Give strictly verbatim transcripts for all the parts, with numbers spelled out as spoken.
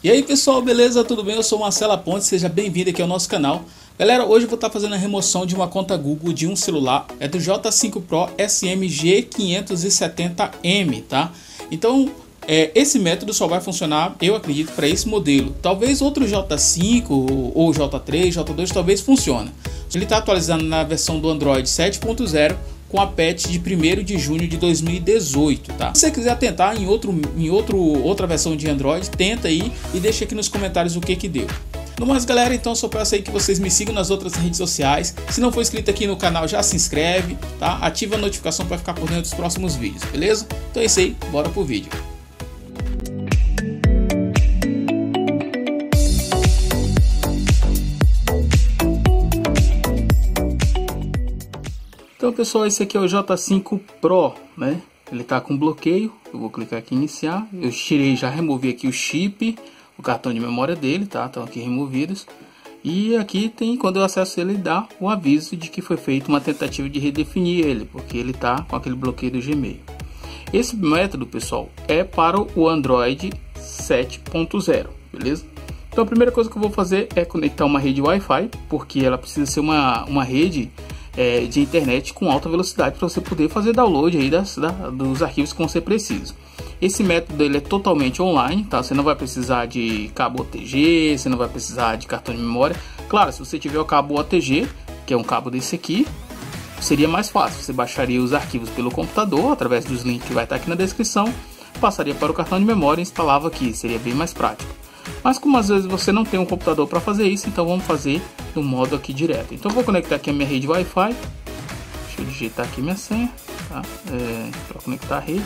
E aí pessoal, beleza? Tudo bem? Eu sou Marcelo Pontes, seja bem-vindo aqui ao nosso canal. Galera, hoje eu vou estar fazendo a remoção de uma conta Google de um celular, é do J cinco Pro S M G quinhentos e setenta M, tá? Então, é, esse método só vai funcionar, eu acredito, para esse modelo. Talvez outro J cinco ou J três, J dois talvez funcione. Ele está atualizando na versão do Android sete ponto zero com a patch de primeiro de junho de dois mil e dezoito, tá? Se você quiser tentar em, outro, em outro, outra versão de Android, tenta aí e deixa aqui nos comentários o que que deu. No mais, galera, então só peço aí que vocês me sigam nas outras redes sociais. Se não for inscrito aqui no canal, já se inscreve, tá? Ativa a notificação para ficar por dentro dos próximos vídeos, beleza? Então é isso aí, bora pro vídeo. Então pessoal, esse aqui é o J cinco Pro, né? Ele tá com bloqueio. Eu vou clicar aqui em iniciar. Eu tirei, já removi aqui o chip, o cartão de memória dele, tá? Estão aqui removidos. E aqui tem, quando eu acesso ele, dá o aviso de que foi feita uma tentativa de redefinir ele, porque ele tá com aquele bloqueio do Gmail. Esse método, pessoal, é para o Android sete ponto zero, beleza? Então a primeira coisa que eu vou fazer é conectar uma rede Wi-Fi, porque ela precisa ser uma, uma rede É, de internet com alta velocidade para você poder fazer download aí das, da, dos arquivos que você precisa. Esse método ele é totalmente online, tá? Você não vai precisar de cabo O T G, você não vai precisar de cartão de memória. Claro, se você tiver o cabo O T G, que é um cabo desse aqui, seria mais fácil. Você baixaria os arquivos pelo computador através dos links que vai estar aqui na descrição, passaria para o cartão de memória e instalava aqui, seria bem mais prático. Mas como às vezes você não tem um computador para fazer isso, então vamos fazer no modo aqui direto. Então eu vou conectar aqui a minha rede Wi-Fi. Deixa eu digitar aqui minha senha, tá? É, para conectar a rede.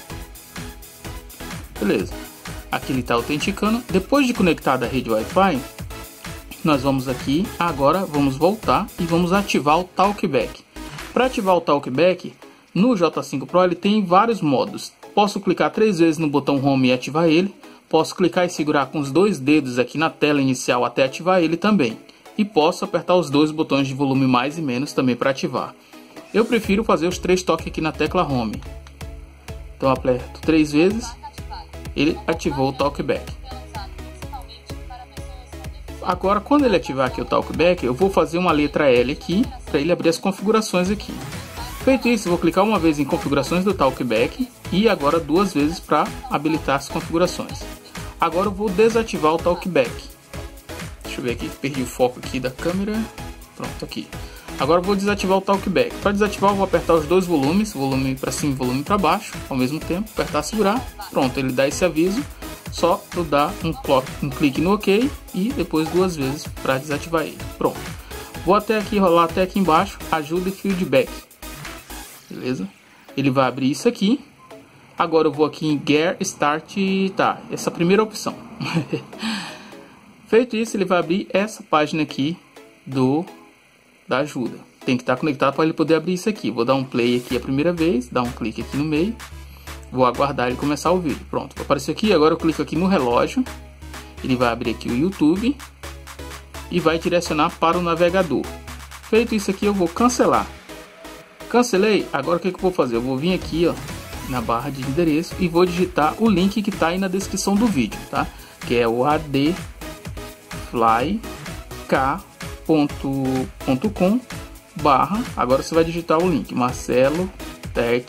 Beleza. Aqui ele está autenticando. Depois de conectada a rede Wi-Fi, nós vamos aqui, agora vamos voltar e vamos ativar o Talkback. Para ativar o Talkback, no J cinco Pro ele tem vários modos. Posso clicar três vezes no botão Home e ativar ele. Posso clicar e segurar com os dois dedos aqui na tela inicial até ativar ele também. E posso apertar os dois botões de volume mais e menos também para ativar. Eu prefiro fazer os três toques aqui na tecla Home. Então eu aperto três vezes, ele ativou o Talkback. Agora quando ele ativar aqui o Talkback, eu vou fazer uma letra L aqui para ele abrir as configurações aqui. Feito isso, eu vou clicar uma vez em configurações do Talkback e agora duas vezes para habilitar as configurações. Agora eu vou desativar o Talkback. Deixa eu ver aqui, perdi o foco aqui da câmera. Pronto, aqui. Agora eu vou desativar o Talkback. Para desativar eu vou apertar os dois volumes, volume para cima e volume para baixo, ao mesmo tempo, apertar, segurar. Pronto, ele dá esse aviso. Só eu dar um, um clique no OK e depois duas vezes para desativar ele. Pronto. Vou até aqui, rolar até aqui embaixo, ajuda e feedback. Beleza? Ele vai abrir isso aqui. Agora eu vou aqui em Get Start, tá, essa primeira opção. Feito isso, ele vai abrir essa página aqui do da ajuda. Tem que estar conectado para ele poder abrir isso aqui. Vou dar um play aqui a primeira vez, dar um clique aqui no meio. Vou aguardar ele começar o vídeo. Pronto, apareceu aqui. Agora eu clico aqui no relógio. Ele vai abrir aqui o YouTube e vai direcionar para o navegador. Feito isso aqui, eu vou cancelar. Cancelei. Agora o que, que eu vou fazer? Eu vou vir aqui, ó, na barra de endereço e vou digitar o link que está aí na descrição do vídeo, tá? Que é o adflyk ponto com barra. Agora você vai digitar o link Marcelo Tech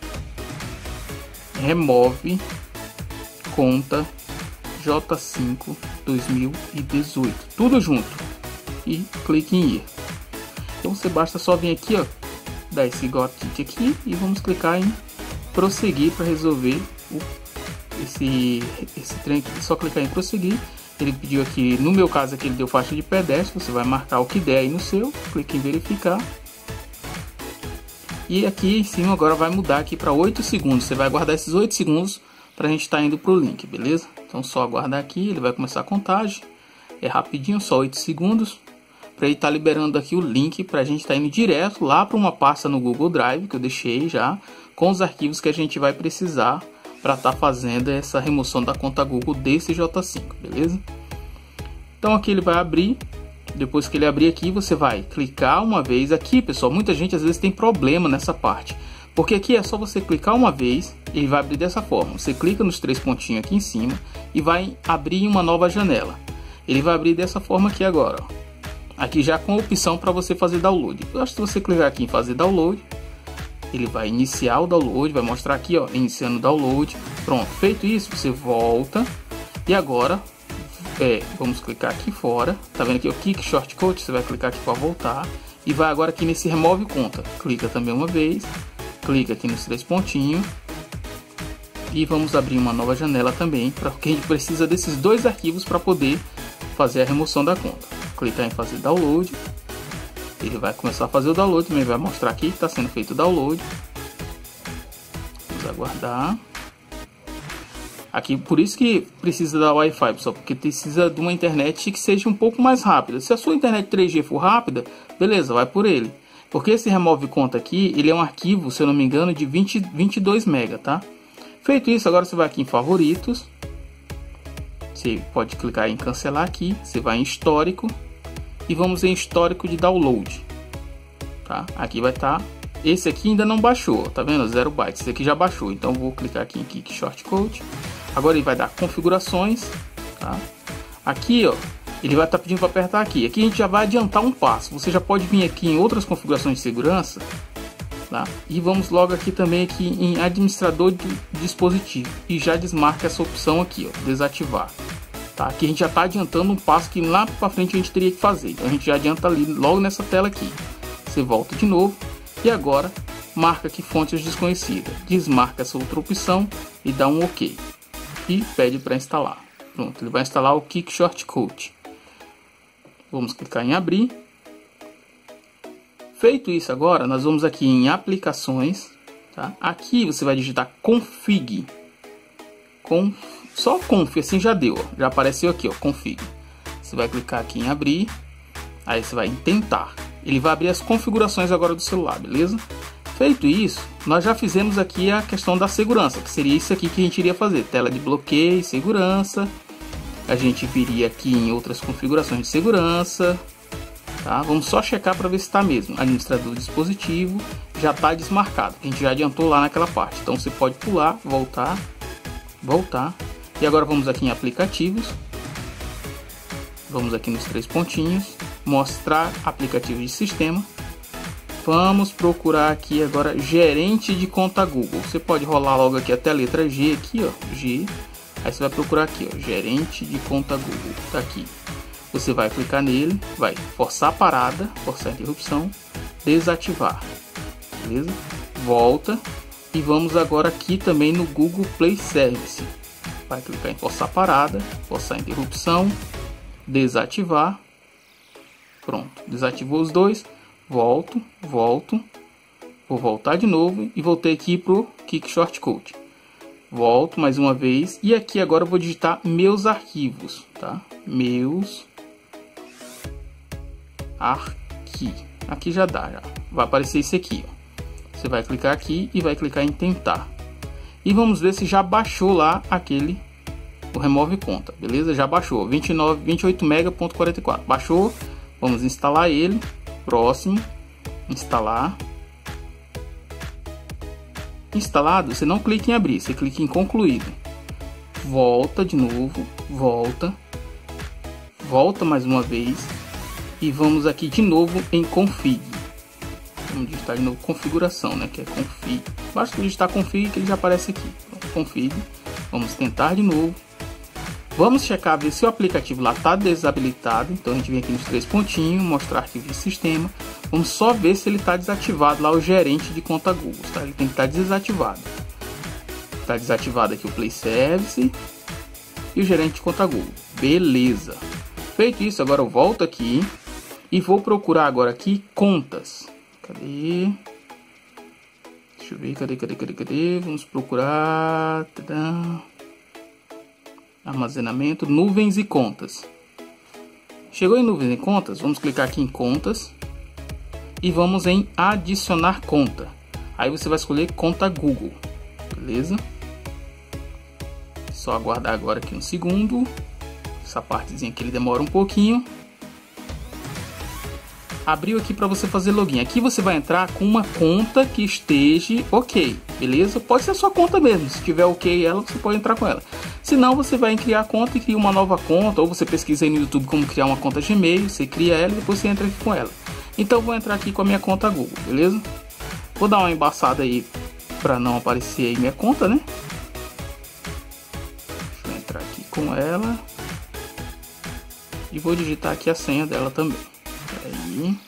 remove conta J cinco dois mil e dezoito, tudo junto, e clique em ir. Então você basta só vir aqui, ó, dar esse got aqui e vamos clicar em prosseguir para resolver o, esse, esse trem aqui. Só clicar em prosseguir. Ele pediu aqui, no meu caso aqui ele deu faixa de pedestre, você vai marcar o que der aí no seu, clique em verificar. E aqui em cima agora vai mudar aqui para oito segundos, você vai aguardar esses oito segundos para a gente estar tá indo para o link, beleza? Então só aguardar aqui, ele vai começar a contagem, é rapidinho, só oito segundos. Para ele estar tá liberando aqui o link para a gente estar tá indo direto lá para uma pasta no Google Drive que eu deixei já com os arquivos que a gente vai precisar para estar tá fazendo essa remoção da conta Google desse J cinco, beleza? Então aqui ele vai abrir. Depois que ele abrir aqui, você vai clicar uma vez aqui, pessoal. Muita gente às vezes tem problema nessa parte. Porque aqui é só você clicar uma vez, ele vai abrir dessa forma. Você clica nos três pontinhos aqui em cima e vai abrir uma nova janela. Ele vai abrir dessa forma aqui agora, ó. Aqui já com a opção para você fazer download. Eu acho que se você clicar aqui em fazer download, ele vai iniciar o download, vai mostrar aqui, ó, iniciando o download. Pronto, feito isso, você volta e agora é, vamos clicar aqui fora. Tá vendo aqui o Kick Shortcut? Você vai clicar aqui para voltar e vai agora aqui nesse remove conta. Clica também uma vez. Clica aqui nos três pontinhos e vamos abrir uma nova janela também, porque a gente precisa desses dois arquivos para poder fazer a remoção da conta. Clicar em fazer download, ele vai começar a fazer o download, também vai mostrar aqui que está sendo feito o download. Vamos aguardar. Aqui, por isso que precisa da Wi-Fi, pessoal, porque precisa de uma internet que seja um pouco mais rápida. Se a sua internet três G for rápida, beleza, vai por ele. Porque esse remove conta aqui, ele é um arquivo, se eu não me engano, de vinte, vinte e dois mega, tá? Feito isso, agora você vai aqui em favoritos. Você pode clicar em cancelar aqui, você vai em histórico e vamos em histórico de download, tá? Aqui vai estar, tá, esse aqui ainda não baixou, tá vendo? Zero bytes, esse aqui já baixou, então vou clicar aqui em Kick Shortcut. Agora ele vai dar configurações, tá? Aqui, ó, ele vai estar tá pedindo para apertar aqui. Aqui a gente já vai adiantar um passo. Você já pode vir aqui em outras configurações de segurança, tá? E vamos logo aqui também aqui em administrador de dispositivo e já desmarca essa opção aqui, ó, desativar. Tá? Aqui a gente já está adiantando um passo que lá para frente a gente teria que fazer. Então a gente já adianta ali logo nessa tela aqui. Você volta de novo e agora marca aqui fontes desconhecidas. Desmarca essa outra opção e dá um OK. E pede para instalar. Pronto, ele vai instalar o Kick Shortcut. Vamos clicar em abrir. Feito isso agora, nós vamos aqui em aplicações, tá? Aqui você vai digitar config. Com, só conf, assim já deu, ó. Já apareceu aqui, ó, config. Você vai clicar aqui em abrir, aí você vai em tentar. Ele vai abrir as configurações agora do celular, beleza? Feito isso, nós já fizemos aqui a questão da segurança, que seria isso aqui que a gente iria fazer. Tela de bloqueio, segurança. A gente viria aqui em outras configurações de segurança. Tá? Vamos só checar para ver se está mesmo. Administrador do dispositivo já está desmarcado. A gente já adiantou lá naquela parte. Então você pode pular, voltar, voltar. E agora vamos aqui em aplicativos. Vamos aqui nos três pontinhos. Mostrar aplicativos de sistema. Vamos procurar aqui agora gerente de conta Google. Você pode rolar logo aqui até a letra G aqui, ó, G. Aí você vai procurar aqui, ó, gerente de conta Google. Tá aqui. Você vai clicar nele, vai forçar a parada, forçar a interrupção, desativar, beleza? Volta e vamos agora aqui também no Google Play Service. Vai clicar em forçar a parada, forçar a interrupção, desativar. Pronto, desativou os dois. Volto, volto, vou voltar de novo e voltei aqui pro Kick Shortcut. Volto mais uma vez e aqui agora eu vou digitar meus arquivos, tá? Meus aqui, aqui já dá, já vai aparecer esse aqui, ó. Você vai clicar aqui e vai clicar em tentar e vamos ver se já baixou lá aquele o remove conta, beleza? Já baixou vinte e nove, vinte e oito mega ponto quarenta e quatro, baixou. Vamos instalar ele, próximo, instalar. Instalado, você não clica em abrir, você clica em concluído. Volta de novo, volta, volta mais uma vez. E vamos aqui de novo em config. Vamos digitar de novo configuração, né? Que é config. Basta digitar config que ele já aparece aqui. Então, config. Vamos tentar de novo. Vamos checar ver se o aplicativo lá está desabilitado. Então a gente vem aqui nos três pontinhos, mostrar arquivo de sistema. Vamos só ver se ele está desativado lá o gerente de conta Google. Tá? Ele tem que estar desativado. Está desativado aqui o Play Service e o gerente de conta Google. Beleza. Feito isso, agora eu volto aqui. E vou procurar agora aqui contas. Cadê? Deixa eu ver, cadê, cadê, cadê, cadê? Vamos procurar... Tadã. Armazenamento, nuvens e contas. Chegou em nuvens e contas, vamos clicar aqui em contas. E vamos em adicionar conta. Aí você vai escolher conta Google. Beleza? Só aguardar agora aqui um segundo. Essa partezinha aqui ele demora um pouquinho. abriu aqui para você fazer login. Aqui você vai entrar com uma conta que esteja ok, beleza? Pode ser a sua conta mesmo, se tiver ok ela, você pode entrar com ela. Se não, você vai em criar conta e cria uma nova conta, ou você pesquisa aí no YouTube como criar uma conta Gmail, você cria ela e depois você entra aqui com ela. Então eu vou entrar aqui com a minha conta Google, beleza? Vou dar uma embaçada aí para não aparecer aí minha conta, né? Deixa eu entrar aqui com ela e vou digitar aqui a senha dela também. Aí.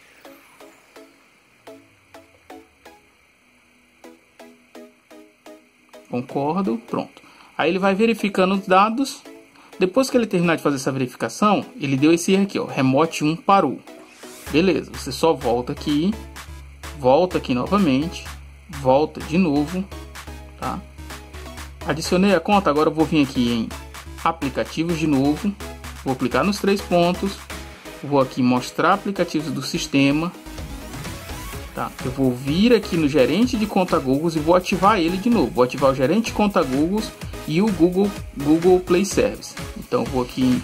Concordo, pronto. Aí ele vai verificando os dados. Depois que ele terminar de fazer essa verificação, ele deu esse erro aqui, ó, remote um parou. Beleza, você só volta aqui, volta aqui novamente, volta de novo, tá? Adicionei a conta, agora eu vou vir aqui em aplicativos de novo, vou clicar nos três pontos. Vou aqui mostrar aplicativos do sistema, tá? Eu vou vir aqui no gerente de conta Google e vou ativar ele de novo. Vou ativar o gerente de conta Google e o Google Google Play Service. Então vou aqui,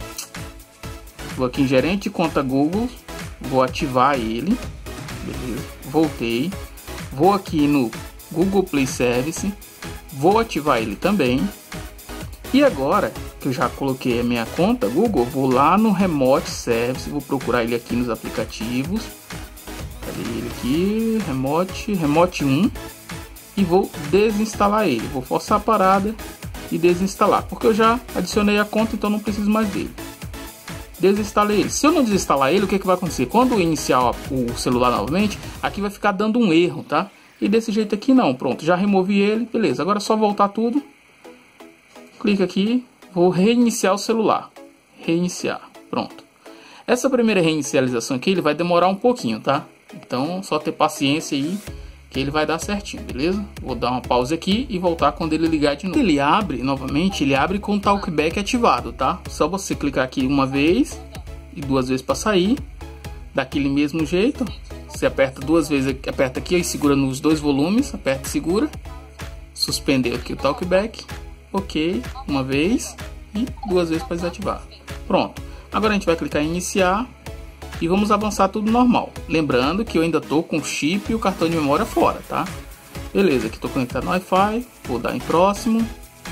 vou aqui em gerente de conta Google, vou ativar ele, beleza? Voltei, vou aqui no Google Play Service, vou ativar ele também. E agora que eu já coloquei a minha conta Google, vou lá no Remote Service, vou procurar ele aqui nos aplicativos. Cadê ele aqui? Remote, Remote um. E vou desinstalar ele. Vou forçar a parada e desinstalar, porque eu já adicionei a conta, então não preciso mais dele. Desinstalei ele. Se eu não desinstalar ele, o que, que vai acontecer? Quando eu iniciar o celular novamente, aqui vai ficar dando um erro, tá? E desse jeito aqui não. Pronto, já removi ele. Beleza, agora é só voltar tudo. Clica aqui, vou reiniciar o celular. Reiniciar, pronto. Essa primeira reinicialização aqui, ele vai demorar um pouquinho, tá? Então, só ter paciência aí, que ele vai dar certinho, beleza? Vou dar uma pausa aqui e voltar quando ele ligar de novo. Ele abre, novamente, ele abre com o Talkback ativado, tá? Só você clicar aqui uma vez e duas vezes para sair. Daquele mesmo jeito, você aperta duas vezes, aperta aqui e segura nos dois volumes, aperta e segura. Suspender aqui o Talkback. Ok, uma vez e duas vezes para desativar. Pronto, agora a gente vai clicar em iniciar e vamos avançar tudo normal. Lembrando que eu ainda estou com o chip e o cartão de memória fora, tá? Beleza, aqui estou conectado no Wi-Fi, vou dar em próximo.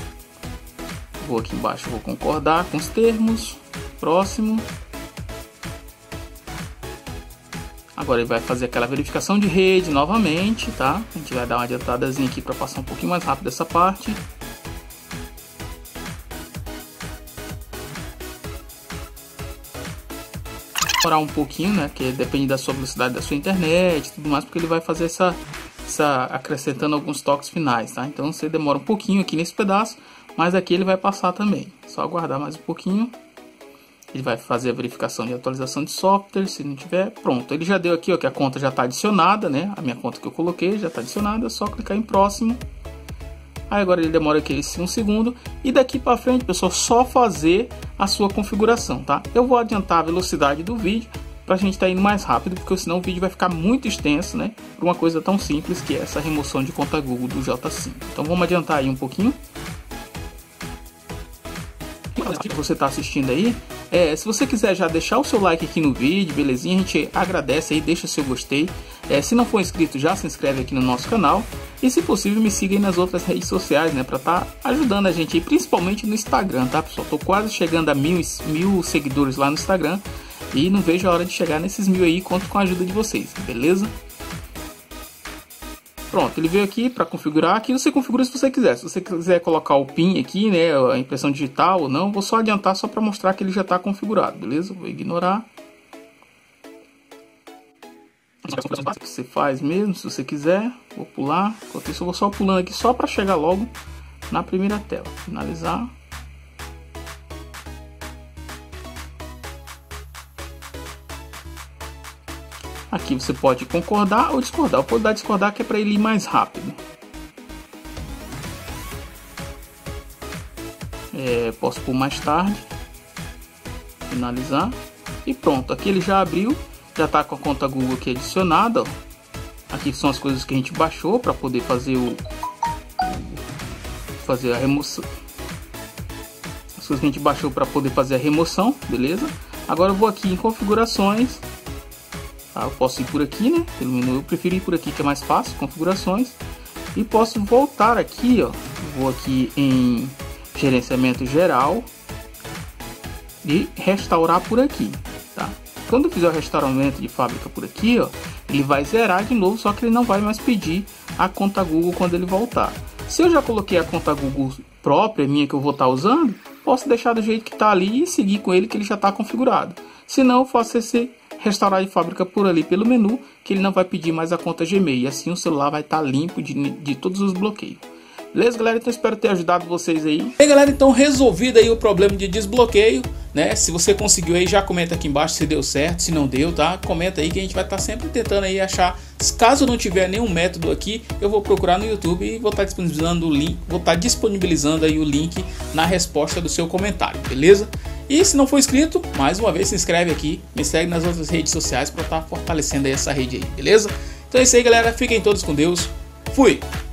Vou aqui embaixo, vou concordar com os termos, próximo. Agora ele vai fazer aquela verificação de rede novamente, tá? A gente vai dar uma adiantadazinha aqui para passar um pouquinho mais rápido essa parte. Demorar um pouquinho, né, que depende da sua velocidade da sua internet e tudo mais, porque ele vai fazer essa, essa acrescentando alguns toques finais, tá? Então você demora um pouquinho aqui nesse pedaço, mas aqui ele vai passar também. Só aguardar mais um pouquinho. Ele vai fazer a verificação de atualização de software, se não tiver, pronto. Ele já deu aqui, ó, que a conta já está adicionada, né? A minha conta que eu coloquei já está adicionada, é só clicar em próximo. Aí agora ele demora aqui um segundo e daqui para frente, pessoal, só fazer a sua configuração, tá? Eu vou adiantar a velocidade do vídeo para a gente estar tá indo mais rápido, porque senão o vídeo vai ficar muito extenso, né? Por uma coisa tão simples que é essa remoção de conta Google do J cinco. Então vamos adiantar aí um pouquinho. Se você está assistindo aí, é, se você quiser já deixar o seu like aqui no vídeo, belezinha, a gente agradece aí, deixa o seu gostei. É, se não for inscrito, já se inscreve aqui no nosso canal. E se possível, me siga aí nas outras redes sociais, né? Pra estar tá ajudando a gente aí, principalmente no Instagram, tá, pessoal? Tô quase chegando a mil, mil seguidores lá no Instagram. E não vejo a hora de chegar nesses mil aí, conto com a ajuda de vocês, beleza? Pronto, ele veio aqui para configurar. Aqui você configura se você quiser. Se você quiser colocar o PIN aqui, né, a impressão digital ou não, vou só adiantar só para mostrar que ele já está configurado, beleza? Vou ignorar. Você faz mesmo, se você quiser. Vou pular. Enquanto isso, eu vou só pulando aqui só para chegar logo na primeira tela. Finalizar. Aqui você pode concordar ou discordar. Eu vou dar discordar que é para ele ir mais rápido. É, posso pôr mais tarde. Finalizar. E pronto. Aqui ele já abriu. Já está com a conta Google aqui adicionada. Ó. Aqui são as coisas que a gente baixou para poder fazer o fazer a remoção. As coisas que a gente baixou para poder fazer a remoção, beleza? Agora eu vou aqui em configurações. Tá? Eu posso ir por aqui, né? Pelo menu, eu prefiro ir por aqui que é mais fácil, configurações. E posso voltar aqui, ó. Vou aqui em gerenciamento geral e restaurar por aqui, tá? Quando eu fizer o restauramento de fábrica por aqui, ó, ele vai zerar de novo, só que ele não vai mais pedir a conta Google quando ele voltar. Se eu já coloquei a conta Google própria minha que eu vou estar usando, posso deixar do jeito que está ali e seguir com ele que ele já está configurado. Se não, eu faço esse restaurar de fábrica por ali pelo menu, que ele não vai pedir mais a conta Gmail. E assim o celular vai estar limpo de, de todos os bloqueios. Beleza, galera? Então espero ter ajudado vocês aí. E aí, galera, então resolvido aí o problema de desbloqueio, né? Se você conseguiu aí, já comenta aqui embaixo se deu certo, se não deu, tá? Comenta aí que a gente vai estar sempre tentando aí achar. Caso não tiver nenhum método aqui, eu vou procurar no YouTube e vou estar disponibilizando o link, vou estar disponibilizando aí o link na resposta do seu comentário, beleza? E se não for inscrito, mais uma vez se inscreve aqui, me segue nas outras redes sociais para estar fortalecendo aí essa rede aí, beleza? Então é isso aí, galera. Fiquem todos com Deus. Fui!